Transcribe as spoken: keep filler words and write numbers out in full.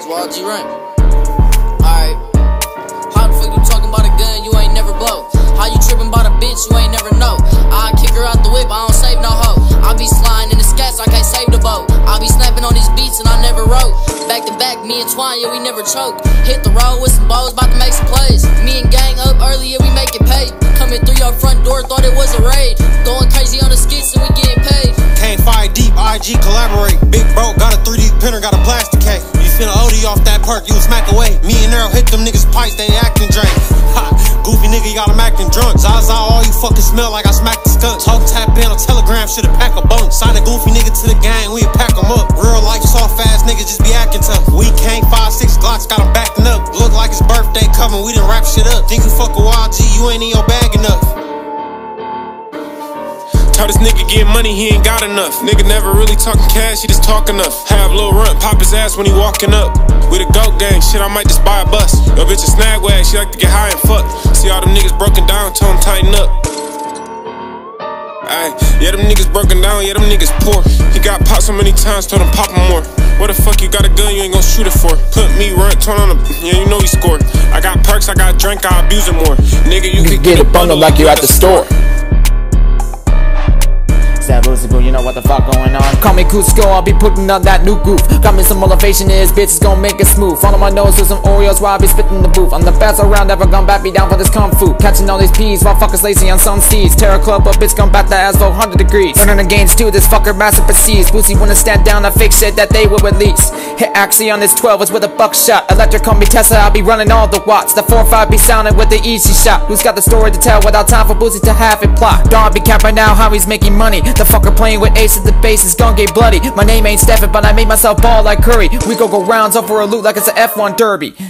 Y L G rank. Alright. How the fuck you talking about a gun you ain't never blow? How you tripping about a bitch you ain't never know? I kick her out the whip, I don't save no hoe. I be sliding in the scats, I can't save the boat. I be snapping on these beats and I never wrote. Back to back, me and Twine, yeah, we never choke. Hit the road with some bows, about to make some plays. Me and gang up early, yeah, we make it pay. Coming through your front door, thought it was a raid. Going crazy on the skits and we getting paid. Can't fight deep, I G collaborate. Big bro got a three D printer, got a plastic cake. You finna O D off that perk, you smack away. Me and Earl hit them niggas pipes, they acting drink. Ha, goofy nigga, got them acting drunk. Zaza, all you fucking smell like I smacked the skunk. Talk tap in on Telegram, shoulda pack a bunk. Sign a goofy nigga to the gang, we pack them up. Real life soft ass niggas just be acting tough. We can't five, six Glocks, got them backing up. Look like it's birthday coming, we done wrap shit up. Think you fuck with Y L G, you ain't in your bag enough. Tell this nigga get money, he ain't got enough. Nigga never really talking cash, he just talk enough. Have Lil Runt pop his ass when he walking up. We the GOAT gang, shit, I might just buy a bus. Yo bitch a snag wag, she like to get high and fuck. See all them niggas broken down, tell them tighten up. Ayy, yeah them niggas broken down, yeah them niggas poor. He got popped so many times, told him pop him more. What the fuck you got a gun, you ain't gon' shoot it for? Put me, Runt, turn on him, yeah you know he scored. I got perks, I got drink, I abuse it more. Nigga, you, you can get, get a bundle like you at the store. You know what the fuck going on. Call me Cusco, I'll be putting on that new groove. Got me some motivation, this bitch is gonna make it smooth. Follow my nose with some Oreos while I be spitting the booth. I'm the best around, ever gonna bat me down for this kung fu. Catching all these peas while fuckers lazy on some steeds. Terror club, up bitch gon' bat that ass for one hundred degrees. Turning against two, this fucker massive proceeds. Boosie wanna stand down, that fake shit that they will release. Hit actually on this twelve is with a buckshot. Electric call me Tesla, I'll be running all the watts. The four five be sounding with the easy shot. Who's got the story to tell without time for Boosie to have it plot? Dog be capping now how he's making money. The fucker playing with ace at the base is gon' get bloody. My name ain't Stephen, but I made myself ball like Curry. We go go rounds over a loot like it's a F one derby.